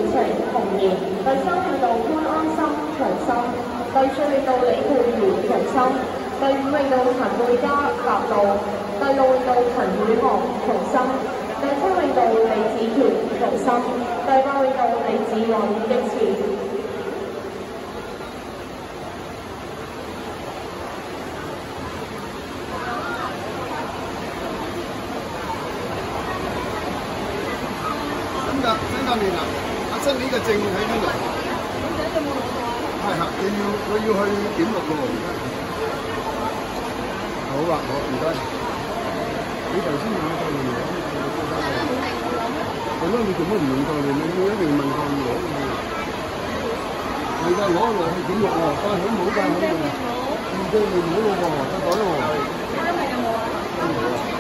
成紅賢，第3泳道潘安心長心，第4泳道李佩如長心，第5泳道陳貝嘉立道，第6泳道陳宇航同心，第7泳道李子權同心，第8泳道李子韻擊前。 新教練啊，新年嘅證喺邊度？係啊，佢要去檢錄喎，而家。好啊，好，唔該。你頭先問我教練攞，係咯，你做乜唔問教練？你一定問教練攞嘅。係㗎，攞落去檢錄喎，但係佢冇㗎，佢唔借你唔好咯喎，得袋喎。啱係有冇啊？